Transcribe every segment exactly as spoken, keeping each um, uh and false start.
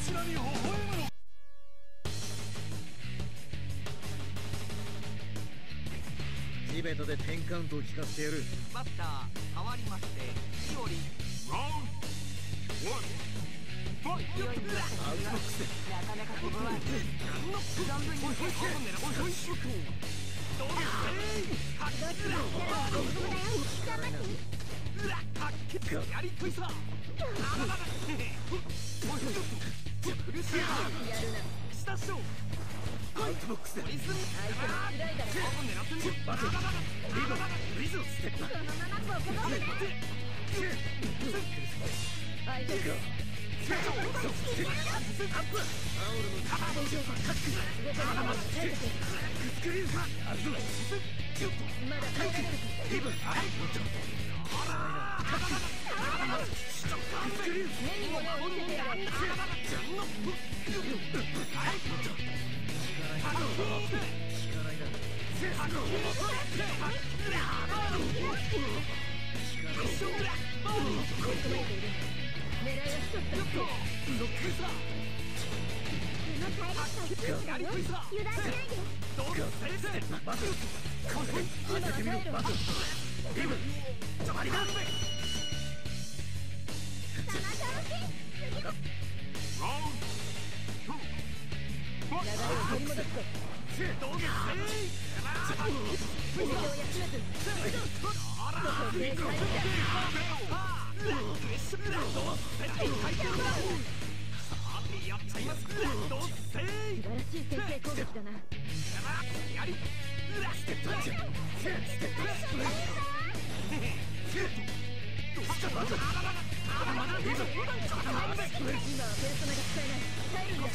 ちらに微笑むの。 チベットでテンカウントを聞かせてやる。 バッター変わりましてしおり。 ラウンドワンファイト。 アウトボックスでなかなかここは存分においおいおいおいしろと。どうだかっけら頑張ってらかっけやりといさ。あらららおいちょっとうるせえな。 やるな。 岸田賞アウトボックスでリズム相手も辛いだろ。 狙ってんの。 バトルリードリズムステップこのままボコボコだ。相手がアップアウルのターボジョーバータック動かないように耐えてくれ。 スクリーンアウトまだ耐えられるか。 リブはいスクリーン目に物を見せてやれ。狙いは一つだ。 やりといさ。 油断しないで。 どうせバトル当ててみろバトルリブちょまりだラウンドツーファイ流れを取り戻すぞ。 ト。どうせ気を休めず外を制裁やっちゃいますどうせ素晴らしい先制攻撃だな。 やりステップアッチステップアッチバトルリブ今はペルソナが使えない。耐えるんだ。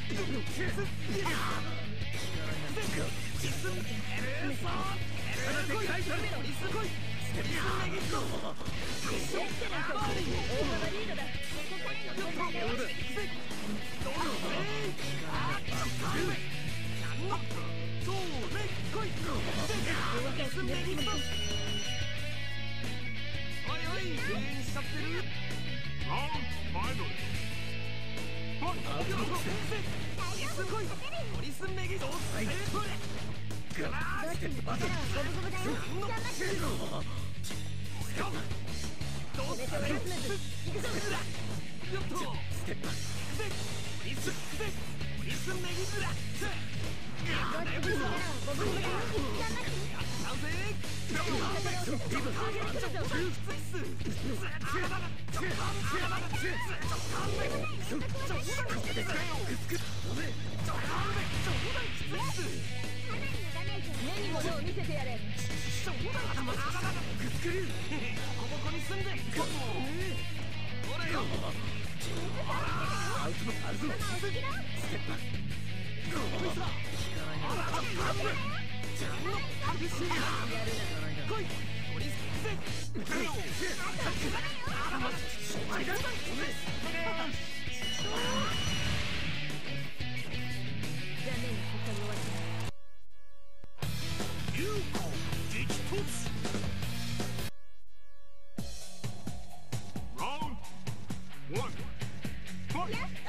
大幅リードだ。 おいおい封印しちゃってる。ラウンドファイナルファイト。 アウトボックスですごいトリスメギドステープレガーステップバトル五分五分だよ。頑張って。 シェルノどう目線を休めず行くぞ。 よっとステップでトリスでトリスメギズラどっちにしろ五分五分だよ。頑張って。 やっちゃうぜ。 リブ目に物を見せてやれ。 ボコボコにすんでほらよ。 アウトボックスあるぞステップあらアップジャンのアビシーやるな。 来いトリスであましょうがないだ残念な結果に終わった。 有効激突。ラウンドワンファイト。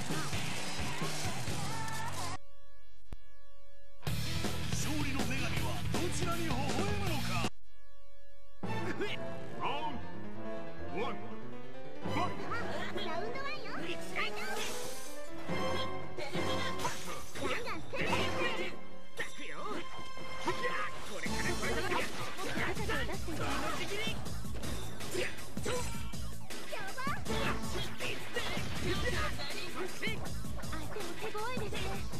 勝利の女神はどちらに微笑むのか。ラウンドワン、ファイト。 ラウンドワンよ。ファイト。ガンガンステップ。 これからこれからもっと高さを出している。相手も手強いですね。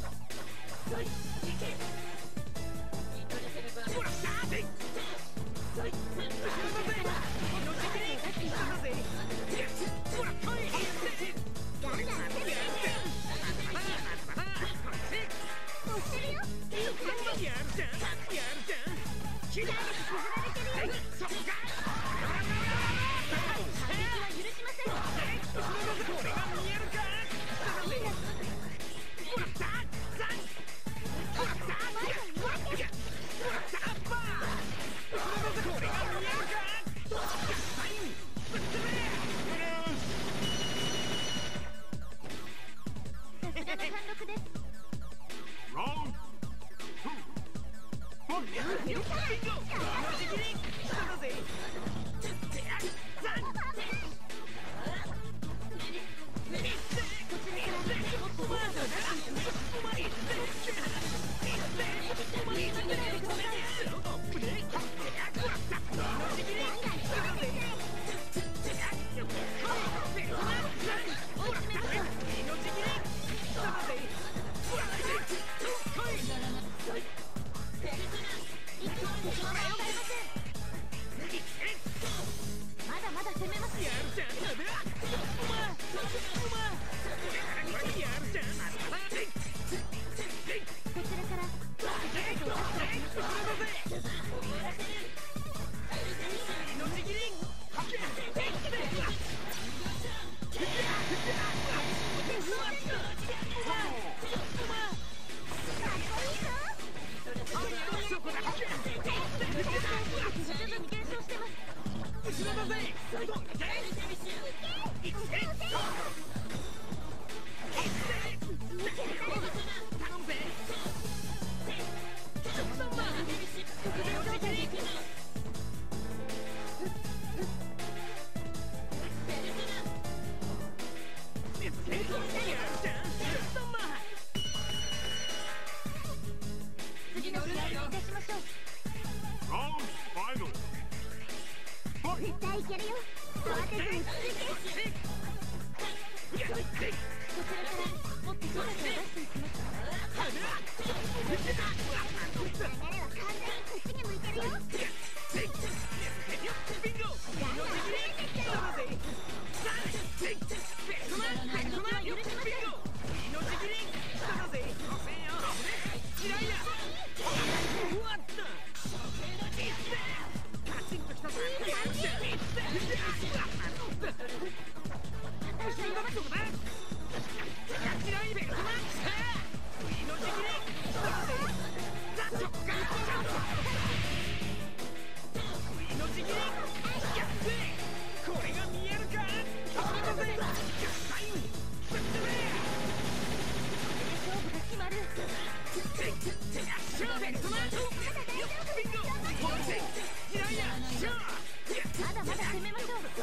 次の試合にいたしましょう。絶対いけるよ。慌てず落ち着いて。こちらからもっと高さを出していきます。流れは完全にこっちに向いてるよ。ガンガン攻めてきたよ。反撃は許しません。まだまだ攻めましょう。